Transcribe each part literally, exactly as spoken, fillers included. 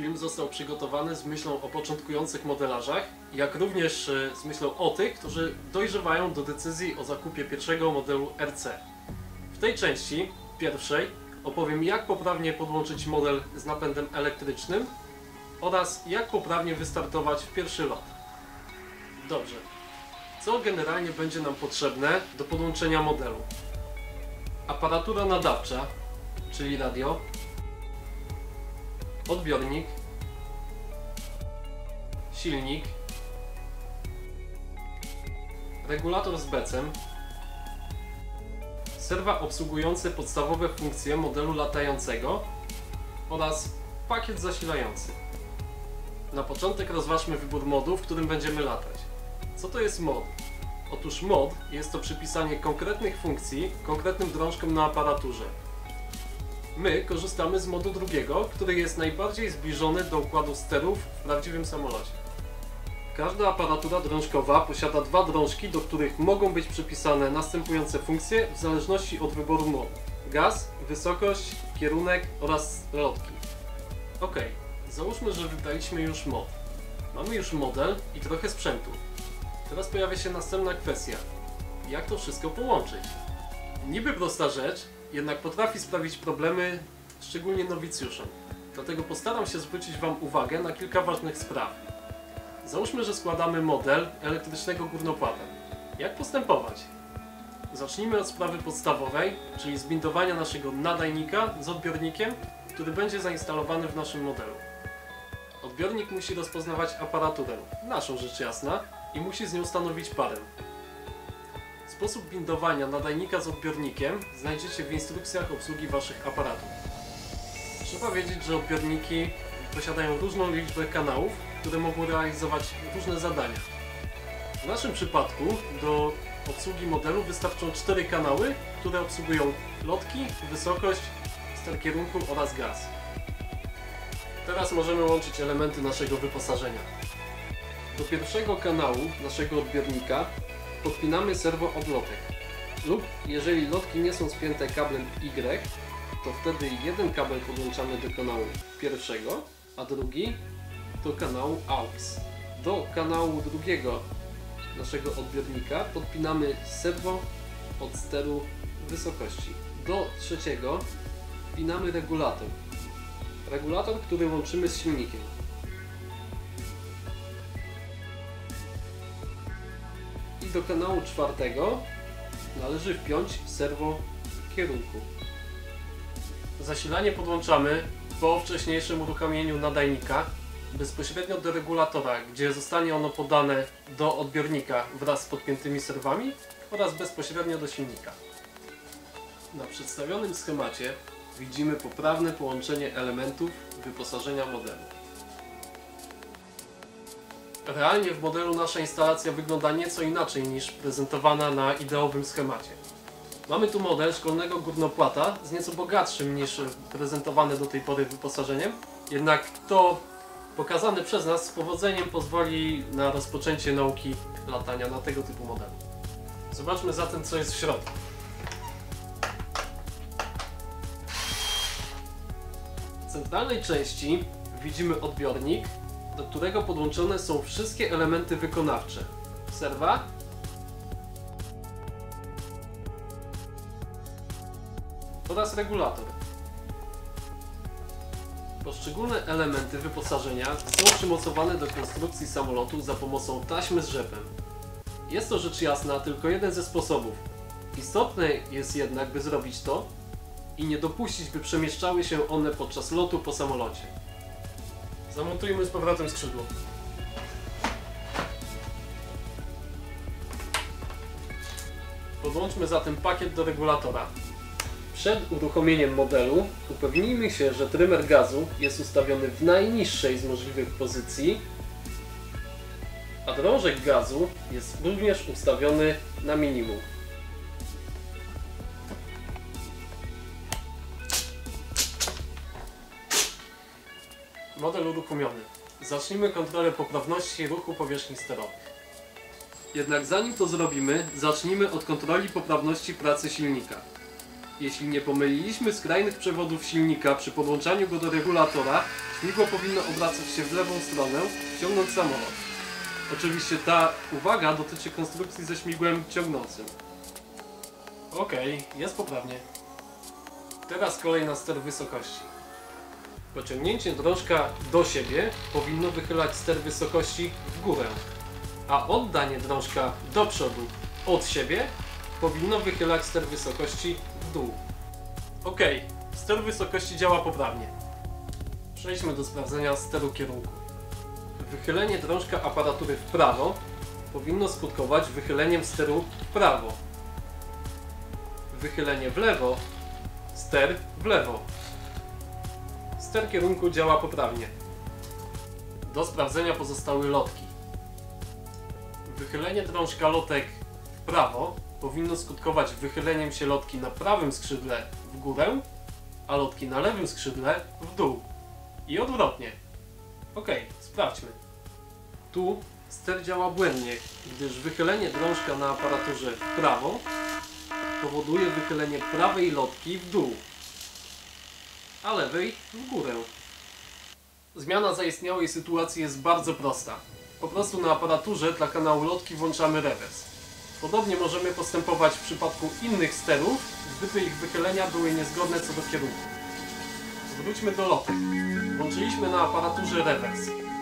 film został przygotowany z myślą o początkujących modelarzach, jak również z myślą o tych, którzy dojrzewają do decyzji o zakupie pierwszego modelu R C. W tej części, pierwszej, opowiem, jak poprawnie podłączyć model z napędem elektrycznym oraz jak poprawnie wystartować w pierwszy lot. Dobrze. Co generalnie będzie nam potrzebne do podłączenia modelu? Aparatura nadawcza, czyli radio, odbiornik, silnik, regulator z becem, serwa obsługujące podstawowe funkcje modelu latającego oraz pakiet zasilający. Na początek rozważmy wybór modu, w którym będziemy latać. Co to jest mod? Otóż mod jest to przypisanie konkretnych funkcji konkretnym drążkom na aparaturze. My korzystamy z modu drugiego, który jest najbardziej zbliżony do układu sterów w prawdziwym samolocie. Każda aparatura drążkowa posiada dwa drążki, do których mogą być przypisane następujące funkcje w zależności od wyboru modu: gaz, wysokość, kierunek oraz lotki. Ok, załóżmy, że wybraliśmy już mod. Mamy już model i trochę sprzętu. Teraz pojawia się następna kwestia. Jak to wszystko połączyć? Niby prosta rzecz, jednak potrafi sprawić problemy, szczególnie nowicjuszom. Dlatego postaram się zwrócić Wam uwagę na kilka ważnych spraw. Załóżmy, że składamy model elektrycznego górnopłata. Jak postępować? Zacznijmy od sprawy podstawowej, czyli zbindowania naszego nadajnika z odbiornikiem, który będzie zainstalowany w naszym modelu. Odbiornik musi rozpoznawać aparaturę, naszą rzecz jasna, i musi z nią stanowić parę. Sposób bindowania nadajnika z odbiornikiem znajdziecie w instrukcjach obsługi Waszych aparatów. Trzeba wiedzieć, że odbiorniki posiadają różną liczbę kanałów, które mogą realizować różne zadania. W naszym przypadku do obsługi modelu wystarczą cztery kanały, które obsługują lotki, wysokość, ster kierunku oraz gaz. Teraz możemy łączyć elementy naszego wyposażenia. Do pierwszego kanału naszego odbiornika podpinamy serwo od lotek. Lub jeżeli lotki nie są spięte kablem Y, to wtedy jeden kabel podłączamy do kanału pierwszego, a drugi do kanału A U X. Do kanału drugiego naszego odbiornika podpinamy serwo od steru wysokości. Do trzeciego wpinamy regulator. Regulator, który łączymy z silnikiem. I do kanału czwartego należy wpiąć serwo kierunku. Zasilanie podłączamy po wcześniejszym uruchomieniu nadajnika bezpośrednio do regulatora, gdzie zostanie ono podane do odbiornika wraz z podpiętymi serwami oraz bezpośrednio do silnika. Na przedstawionym schemacie widzimy poprawne połączenie elementów wyposażenia modelu. Realnie w modelu nasza instalacja wygląda nieco inaczej niż prezentowana na ideowym schemacie. Mamy tu model szkolnego górnopłata z nieco bogatszym niż prezentowane do tej pory wyposażeniem, jednak to pokazane przez nas z powodzeniem pozwoli na rozpoczęcie nauki latania na tego typu modelu. Zobaczmy zatem, co jest w środku. W centralnej części widzimy odbiornik, do którego podłączone są wszystkie elementy wykonawcze: serwa, oraz regulator. Poszczególne elementy wyposażenia są przymocowane do konstrukcji samolotu za pomocą taśmy z rzepem. Jest to rzecz jasna tylko jeden ze sposobów. Istotne jest jednak, by zrobić to i nie dopuścić, by przemieszczały się one podczas lotu po samolocie. Zamontujmy z powrotem skrzydło. Podłączmy zatem pakiet do regulatora. Przed uruchomieniem modelu upewnijmy się, że trymer gazu jest ustawiony w najniższej z możliwych pozycji, a drążek gazu jest również ustawiony na minimum. Model uruchomiony. Zacznijmy kontrolę poprawności ruchu powierzchni sterowych. Jednak zanim to zrobimy, zacznijmy od kontroli poprawności pracy silnika. Jeśli nie pomyliliśmy skrajnych przewodów silnika przy podłączaniu go do regulatora, śmigło powinno obracać się w lewą stronę, ciągnąc samolot. Oczywiście ta uwaga dotyczy konstrukcji ze śmigłem ciągnącym. Okej, jest poprawnie. Teraz kolej na ster wysokości. Pociągnięcie drążka do siebie powinno wychylać ster wysokości w górę, a oddanie drążka do przodu od siebie powinno wychylać ster wysokości w dół. Ok, ster wysokości działa poprawnie. Przejdźmy do sprawdzenia steru kierunku. Wychylenie drążka aparatury w prawo powinno skutkować wychyleniem steru w prawo. Wychylenie w lewo, ster w lewo. Ster kierunku działa poprawnie. Do sprawdzenia pozostały lotki. Wychylenie drążka lotek w prawo powinno skutkować wychyleniem się lotki na prawym skrzydle w górę, a lotki na lewym skrzydle w dół. I odwrotnie. Ok, sprawdźmy. Tu ster działa błędnie, gdyż wychylenie drążka na aparaturze w prawo powoduje wychylenie prawej lotki w dół, a lewej w górę. Zmiana zaistniałej sytuacji jest bardzo prosta. Po prostu na aparaturze dla kanału lotki włączamy rewers. Podobnie możemy postępować w przypadku innych sterów, gdyby ich wychylenia były niezgodne co do kierunku. Wróćmy do lotek. Włączyliśmy na aparaturze rewers.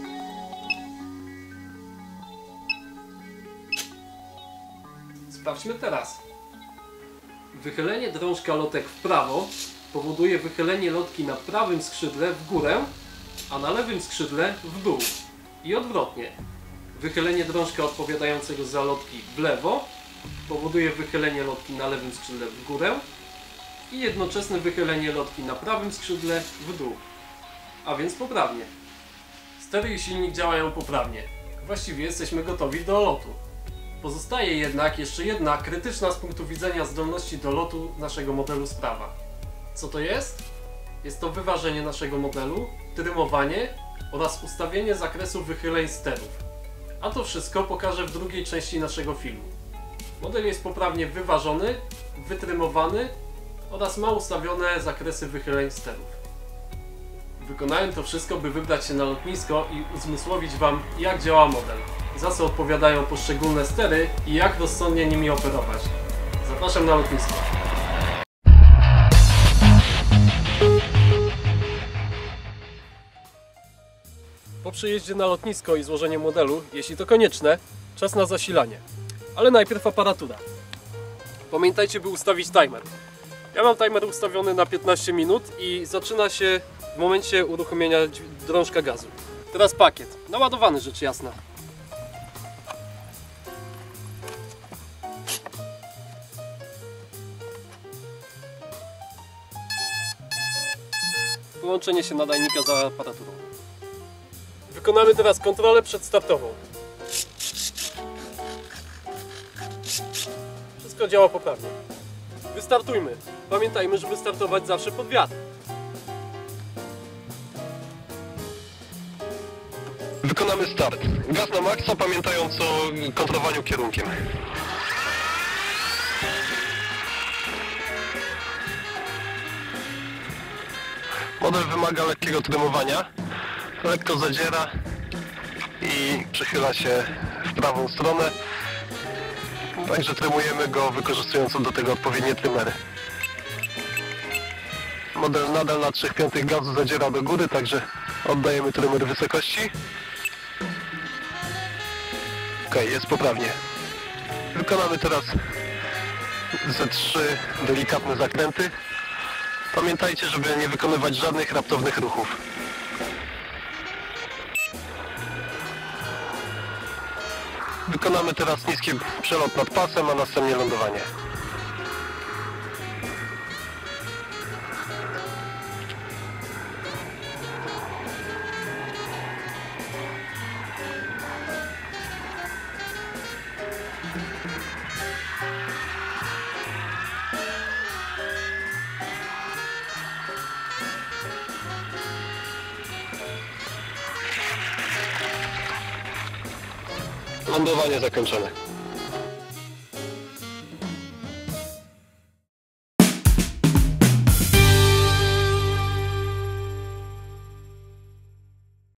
Sprawdźmy teraz. Wychylenie drążka lotek w prawo powoduje wychylenie lotki na prawym skrzydle w górę, a na lewym skrzydle w dół. I odwrotnie. Wychylenie drążka odpowiadającego za lotki w lewo powoduje wychylenie lotki na lewym skrzydle w górę i jednoczesne wychylenie lotki na prawym skrzydle w dół. A więc poprawnie. Stery i silnik działają poprawnie. Właściwie jesteśmy gotowi do lotu. Pozostaje jednak jeszcze jedna krytyczna z punktu widzenia zdolności do lotu naszego modelu sprawa. Co to jest? Jest to wyważenie naszego modelu, trymowanie oraz ustawienie zakresu wychyleń sterów. A to wszystko pokażę w drugiej części naszego filmu. Model jest poprawnie wyważony, wytrymowany oraz ma ustawione zakresy wychyleń sterów. Wykonałem to wszystko, by wybrać się na lotnisko i uzmysłowić Wam, jak działa model, za co odpowiadają poszczególne stery i jak rozsądnie nimi operować. Zapraszam na lotnisko. Po przyjeździe na lotnisko i złożeniu modelu, jeśli to konieczne, czas na zasilanie. Ale najpierw aparatura. Pamiętajcie, by ustawić timer. Ja mam timer ustawiony na piętnaście minut i zaczyna się w momencie uruchomienia drążka gazu. Teraz pakiet. Naładowany, rzecz jasna. Połączenie się nadajnika za aparaturą. Wykonamy teraz kontrolę przedstartową. Wszystko działa poprawnie. Wystartujmy. Pamiętajmy, żeby startować zawsze pod wiatr. Wykonamy start. Gaz na maksa, pamiętając o kontrolowaniu kierunkiem. Model wymaga lekkiego trymowania. Lekko zadziera i przechyla się w prawą stronę. Także trymujemy go, wykorzystując do tego odpowiednie trymery. Model nadal na trzech piątych gazu zadziera do góry, także oddajemy trymer wysokości. Ok, jest poprawnie. Wykonamy teraz ze trzy delikatne zakręty. Pamiętajcie, żeby nie wykonywać żadnych raptownych ruchów. Wykonamy teraz niski przelot nad pasem, a następnie lądowanie. Lądowanie zakończone.